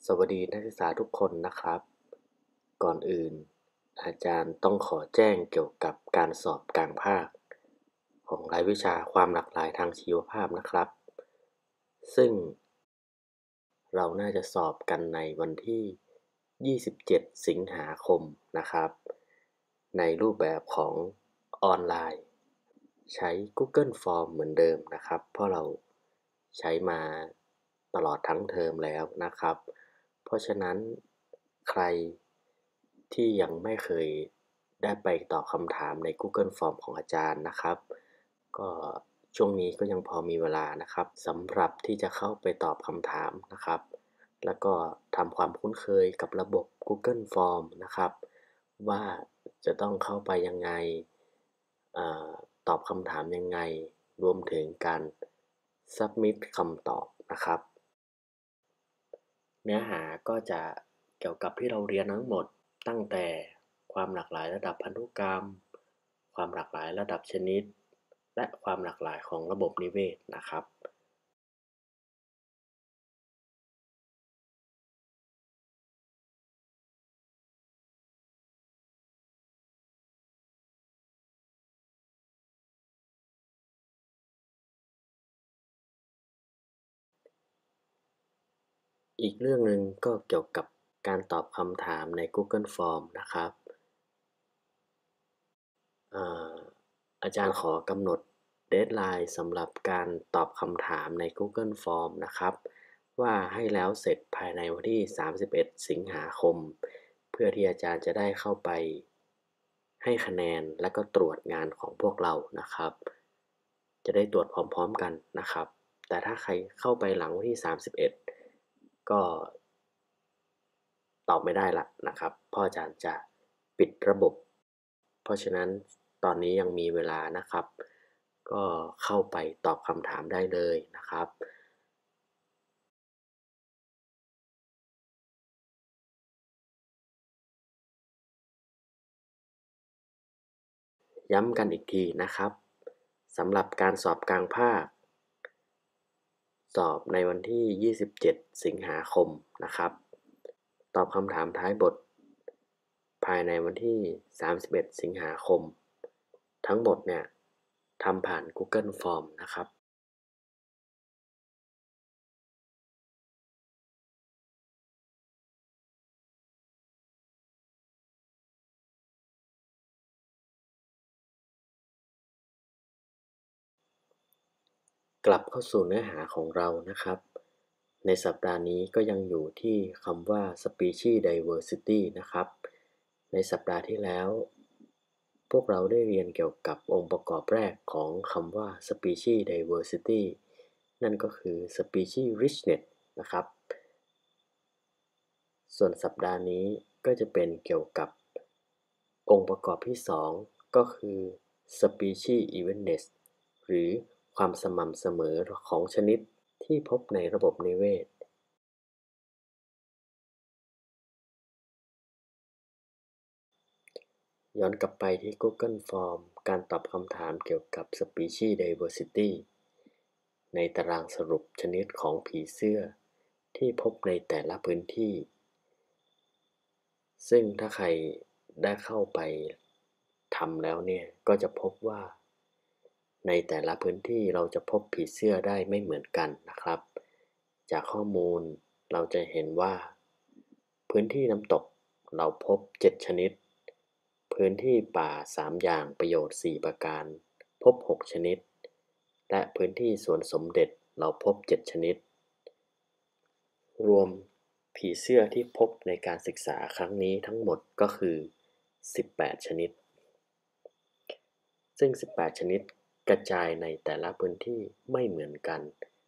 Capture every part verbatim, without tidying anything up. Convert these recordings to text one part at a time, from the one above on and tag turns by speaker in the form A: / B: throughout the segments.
A: สวัสดีนักศึกษาทุกคนนะครับ ก่อนอื่นอาจารย์ต้องขอแจ้งเกี่ยวกับการสอบกลางภาคของรายวิชาความหลากหลายทางชีวภาพนะครับ ซึ่งเราน่าจะสอบกันในวันที่ ยี่สิบเจ็ด สิงหาคมนะครับ ในรูปแบบของออนไลน์ ใช้ Google Form เหมือนเดิมนะครับ เพราะเราใช้มาตลอดทั้งเทอมแล้วนะครับ เพราะฉะนั้นใครที่ยังไม่เคยได้ไปตอบคำถามใน Google Form ของอาจารย์นะครับ ก็ช่วงนี้ก็ยังพอมีเวลานะครับสำหรับที่จะเข้าไปตอบคำถามนะครับ แล้วก็ทำความคุ้นเคยกับระบบ Google Form นะครับว่าจะต้องเข้าไปยังไงอ่าตอบคำถามยังไง รวมถึงการ Submit คำตอบนะครับ เนื้อหาก็จะเกี่ยวกับที่เราเรียนทั้งหมดตั้งแต่ความหลากหลายระดับพันธุกรรม ความหลากหลายระดับชนิด และความหลากหลายของระบบนิเวศนะครับ อีกเรื่องหนึ่งก็เกี่ยวกับการตอบคำถามใน Google Form นะครับอ่าอาจารย์ขอกำหนด deadline สำหรับการตอบคำถามใน Google Form นะครับว่าให้แล้วเสร็จภายในวันที่ สามสิบเอ็ด สิงหาคม เพื่อที่อาจารย์จะได้เข้าไปให้คะแนนและก็ตรวจงานของพวกเรานะครับ จะได้ตรวจพร้อมๆกันนะครับ แต่ถ้าใครเข้าไปหลังวันที่ สามสิบเอ็ด ก็ตอบไม่ได้ละนะครับเพราะอาจารย์จะปิดระบบ เพราะฉะนั้นตอนนี้ยังมีเวลานะครับ ก็เข้าไปตอบคำถามได้เลยนะครับ ย้ำกันอีกทีนะครับสำหรับการสอบกลางภาคสอบในวันที่ ยี่สิบเจ็ด สิงหาคมนะครับตอบคำถามท้ายบทภายในวันที่ สามสิบเอ็ด สิงหาคมทั้งหมดเนี่ยทำผ่าน Google Form นะครับ กลับเข้าสู่เนื้อหาของเรานะครับ ในสัปดาห์นี้ก็ยังอยู่ที่คำว่า Species Diversity นะครับ ในสัปดาห์ที่แล้วพวกเราได้เรียนเกี่ยวกับองค์ประกอบแรกของคำว่า Species Diversity นั่นก็คือ Species Richness นะครับ ส่วนสัปดาห์นี้ก็จะเป็นเกี่ยวกับองค์ประกอบที่สองก็คือ Species Evenness หรือความสม่ำเสมอของชนิดที่พบในระบบนิเวศ ย้อนกลับไปที่ Google Form การตอบคำถามเกี่ยวกับ Species Diversity ในตารางสรุปชนิดของผีเสื้อที่พบในแต่ละพื้นที่ ซึ่งถ้าใครได้เข้าไปทำแล้วเนี่ยก็จะพบว่าในแต่ละพื้นที่เราจะพบผีเสื้อได้ไม่เหมือนกันนะครับจากข้อมูลเราจะเห็นว่าพื้นที่น้ำตกเราพบเจ็ดชนิดพื้นที่ป่าสามอย่างประโยชน์สี่ประการพบหกชนิดและพื้นที่สวนสมเด็จเราพบเจ็ดชนิดรวมผีเสื้อที่พบในการศึกษาครั้งนี้ทั้งหมดก็คือสิบแปดชนิดซึ่งสิบแปดชนิดกระจายในแต่ละพื้นที่ไม่เหมือนกัน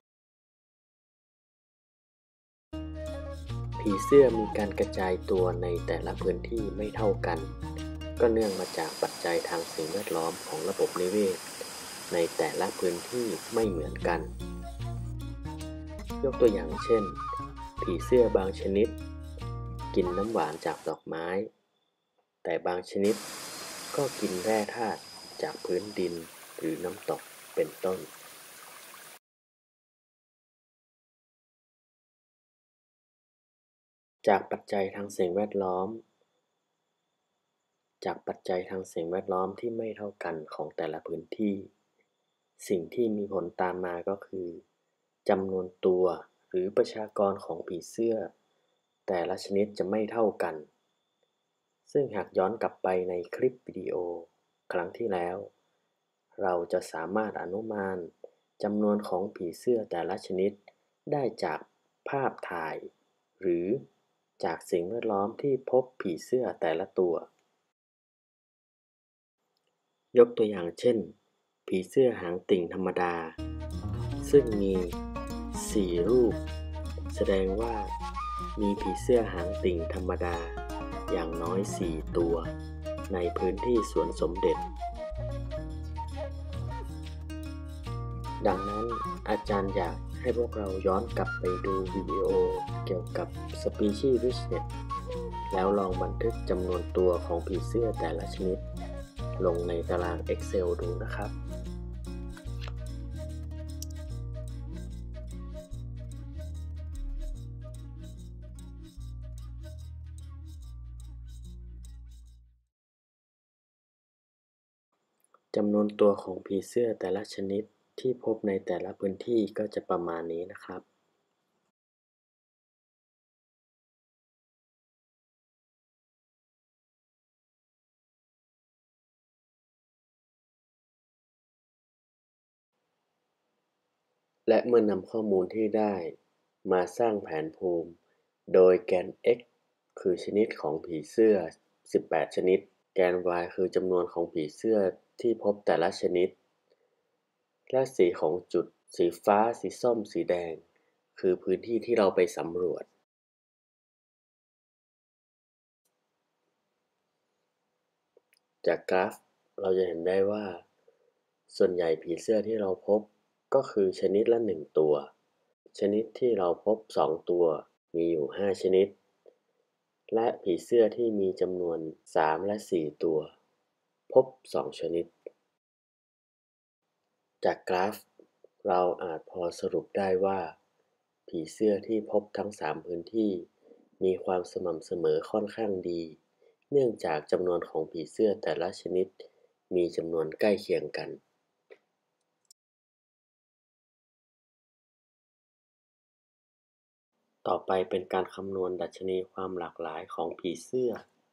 A: ผีเสื้อมีการกระจายตัวในแต่ละพื้นที่ไม่เท่ากันก็เนื่องมาจากปัจจัยทางสิ่งแวดล้อมของระบบนิเวศในแต่ละพื้นที่ไม่เหมือนกันยกตัวอย่างเช่นผีเสื้อบางชนิดกินน้ำหวานจากดอกไม้แต่บางชนิดก็กินแร่ธาตุจากพื้นดินหรือน้ำตกเป็นต้นจากปัจจัยทางสิ่งแวดล้อมจากปัจจัยทางสิ่งแวดล้อมที่ไม่เท่ากันของแต่ละพื้นที่สิ่งที่มีผลตามมาก็คือจำนวนตัวหรือประชากรของผีเสื้อแต่ละชนิดจะไม่เท่ากันซึ่งหากย้อนกลับไปในคลิปวิดีโอครั้งที่แล้วเราจะสามารถอนุมานจำนวนของผีเสื้อแต่ละชนิดได้จากภาพถ่ายหรือจากสิ่งแวดล้อมที่พบผีเสื้อแต่ละตัวยกตัวอย่างเช่นผีเสื้อหางติ่งธรรมดาซึ่งมีสี่รูปแสดงว่ามีผีเสื้อหางติ่งธรรมดาอย่างน้อยสี่ตัวในพื้นที่สวนสมเด็จดังนั้นอาจารย์อยากให้พวกเราย้อนกลับไปดูวิดีโอเกี่ยวกับ Species Richness แล้วลองบันทึกจำนวนตัวของผีเสื้อแต่ละชนิดลงในตาราง Excel ดูนะครับจำนวนตัวของผีเสื้อแต่ละชนิดที่พบในแต่ละพื้นที่ก็จะประมาณนี้นะครับและเมื่อนำข้อมูลที่ได้มาสร้างแผนภูมิโดยแกน x คือชนิดของผีเสื้อสิบแปดชนิดแกน y คือจำนวนของผีเสื้อที่พบแต่ละชนิดและสีของจุดสีฟ้าสีส้มสีแดงคือพื้นที่ที่เราไปสำรวจจากกราฟเราจะเห็นได้ว่าส่วนใหญ่ผีเสื้อที่เราพบก็คือชนิดละหนึ่งตัวชนิดที่เราพบสองตัวมีอยู่ห้าชนิดและผีเสื้อที่มีจำนวนสามและสี่ตัวพบสองชนิดจากกราฟเราอาจพอสรุปได้ว่าผีเสื้อที่พบทั้งสามพื้นที่มีความสม่ำเสมอค่อนข้างดีเนื่องจากจำนวนของผีเสื้อแต่ละชนิดมีจำนวนใกล้เคียงกันต่อไปเป็นการคำนวณดัชนีความหลากหลายของผีเสื้อ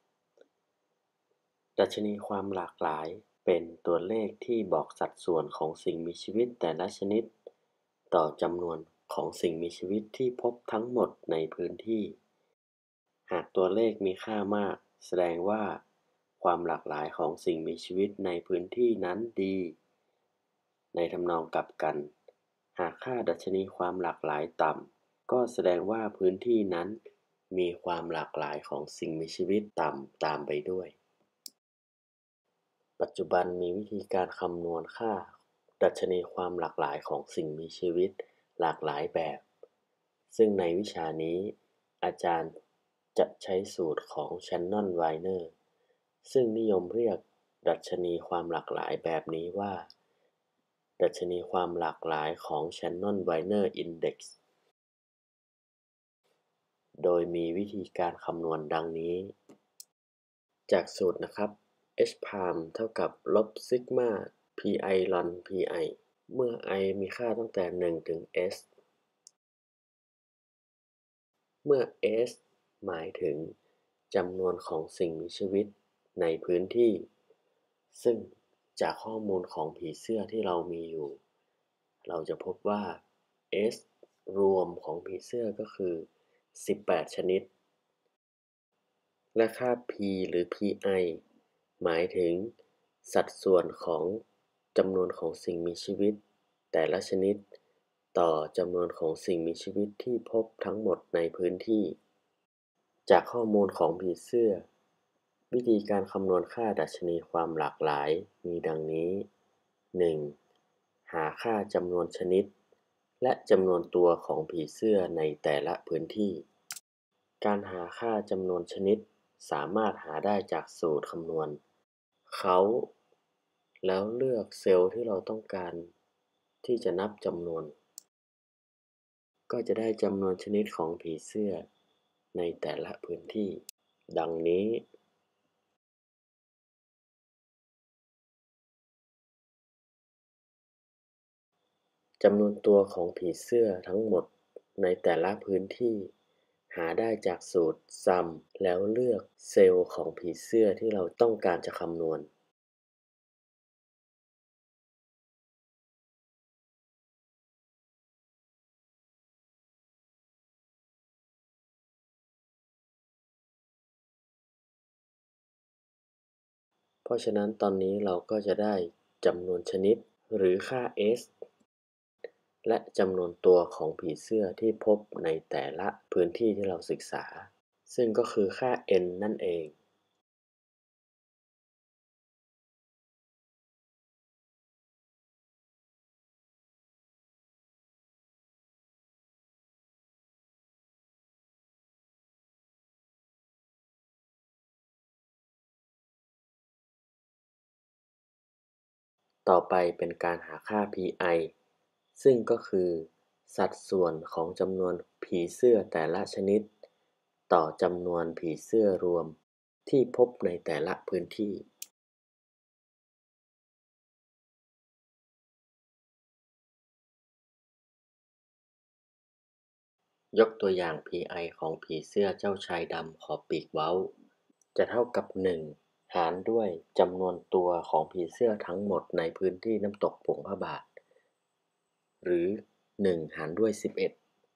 A: ดัชนีความหลากหลายเป็นตัวเลขที่บอกสัดส่วนของสิ่งมีชีวิตแต่ละชนิดต่อจำนวนของสิ่งมีชีวิตที่พบทั้งหมดในพื้นที่หากตัวเลขมีค่ามากแสดงว่าความหลากหลายของสิ่งมีชีวิตในพื้นที่นั้นดีในทำนองกลับกันหากค่าดัชนีความหลากหลายต่ำก็แสดงว่าพื้นที่นั้นมีความหลากหลายของสิ่งมีชีวิตต่ำตามไปด้วยปัจจุบันมีวิธีการคำนวณค่าดัชนีความหลากหลายของสิ่งมีชีวิตหลากหลายแบบซึ่งในวิชานี้อาจารย์จะใช้สูตรของ Shannon-Weiner ซึ่งนิยมเรียกดัชนีความหลากหลายแบบนี้ว่าดัชนีความหลากหลายของ Shannon-Weiner Index โดยมีวิธีการคำนวณดังนี้จากสูตรนะครับ h พา m เท่ากับลบซิกมาพีไอลอนพีไอเมื่อ i มีค่าตั้งแต่หนึ่งถึง s เมื่อ s หมายถึงจำนวนของสิ่งมีชีวิตในพื้นที่ซึ่งจากข้อมูลของผีเสื้อที่เรามีอยู่เราจะพบว่า s รวมของผีเสื้อก็คือสิบแปดชนิดและค่า p หรือ pi หมายถึงสัดส่วนของจำนวนของสิ่งมีชีวิตแต่ละชนิดต่อจำนวนของสิ่งมีชีวิตที่พบทั้งหมดในพื้นที่จากข้อมูลของผีเสื้อวิธีการคำนวณค่าดัชนีความหลากหลายมีดังนี้ หนึ่ง. หาค่าจำนวนชนิดและจำนวนตัวของผีเสื้อในแต่ละพื้นที่การหาค่าจำนวนชนิดสามารถหาได้จากสูตรคำนวณเขาแล้วเลือกเซลล์ที่เราต้องการที่จะนับจำนวนก็จะได้จำนวนชนิดของผีเสื้อในแต่ละพื้นที่ดังนี้จำนวนตัวของผีเสื้อทั้งหมดในแต่ละพื้นที่หาได้จากสูตร ซัม แล้วเลือกเซลล์ของผีเสื้อที่เราต้องการจะคำนวณเพราะฉะนั้นตอนนี้เราก็จะได้จำนวนชนิดหรือค่า S และจำนวนตัวของผีเสื้อที่พบในแต่ละพื้นที่ที่เราศึกษาซึ่งก็คือค่า N นั่นเอง ต่อไปเป็นการหาค่า พี ไอ ซึ่งก็คือสัดส่วนของจำนวนผีเสื้อแต่ละชนิดต่อจำนวนผีเสื้อรวมที่พบในแต่ละพื้นที่ยกตัวอย่าง พี ไอ ของผีเสื้อเจ้าชายดำขอบปีกเว้าจะเท่ากับหนึ่งหารด้วยจำนวนตัวของผีเสื้อทั้งหมดในพื้นที่น้ำตกผงพระบาทหรือหนึ่งหารด้วยสิบเอ็ด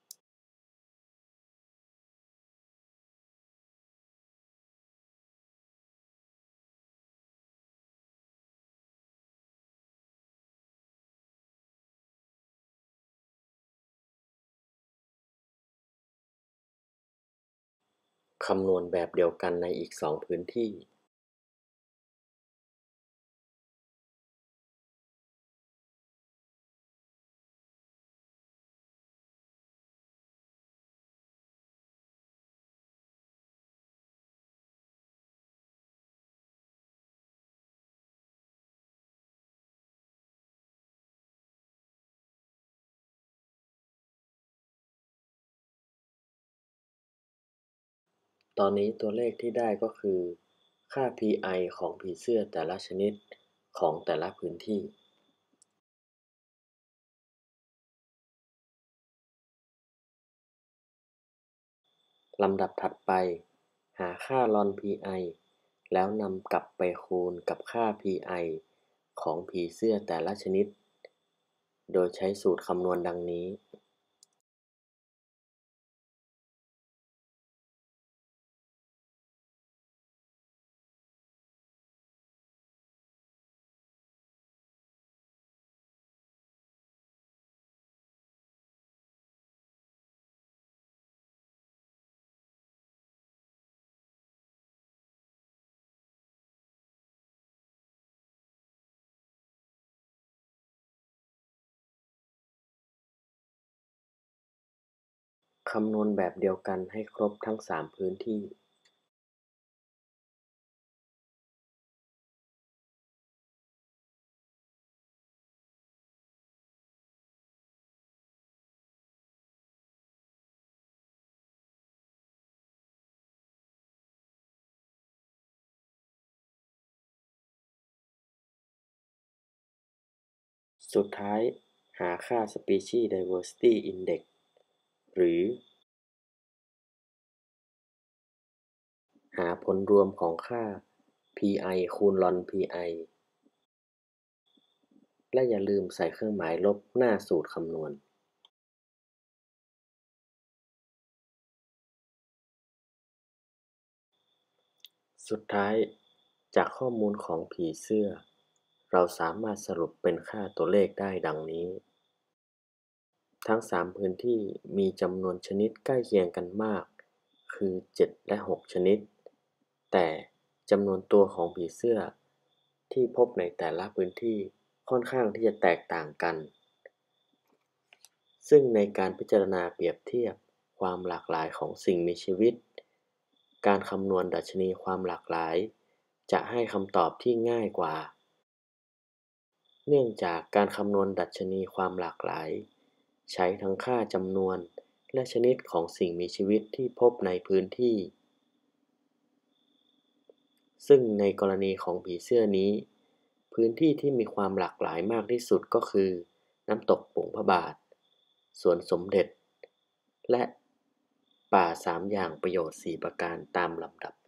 A: คำนวณแบบเดียวกันในอีกสองพื้นที่ตอนนี้ตัวเลขที่ได้ก็คือค่า พี ไอ ของผีเสื้อแต่ละชนิดของแต่ละพื้นที่ลำดับถัดไปหาค่า ลอน พี ไอ แล้วนำกลับไปคูณกับค่า พี ไอ ของผีเสื้อแต่ละชนิดโดยใช้สูตรคำนวณดังนี้คำนวณแบบเดียวกันให้ครบทั้งสามพื้นที่สุดท้ายหาค่า Species Diversity Index หรือหาผลรวมของค่า พี ไอ คูณ ลอน พี ไอ และอย่าลืมใส่เครื่องหมายลบหน้าสูตรคำนวณสุดท้ายจากข้อมูลของผีเสื้อเราสามารถสรุปเป็นค่าตัวเลขได้ดังนี้ทั้งสามพื้นที่มีจำนวนชนิดใกล้เคียงกันมากคือเจ็ดและหกชนิดแต่จำนวนตัวของผีเสื้อที่พบในแต่ละพื้นที่ค่อนข้างที่จะแตกต่างกันซึ่งในการพิจารณาเปรียบเทียบความหลากหลายของสิ่งมีชีวิตการคำนวณดัชนีความหลากหลายจะให้คำตอบที่ง่ายกว่าเนื่องจากการคำนวณดัชนีความหลากหลายใช้ทั้งค่าจำนวนและชนิดของสิ่งมีชีวิตที่พบในพื้นที่ซึ่งในกรณีของผีเสื้อนี้พื้นที่ที่มีความหลากหลายมากที่สุดก็คือน้ำตกโป่งพระบาทสวนสมเด็จและป่าสามอย่างประโยชน์สี่ประการตามลำดับ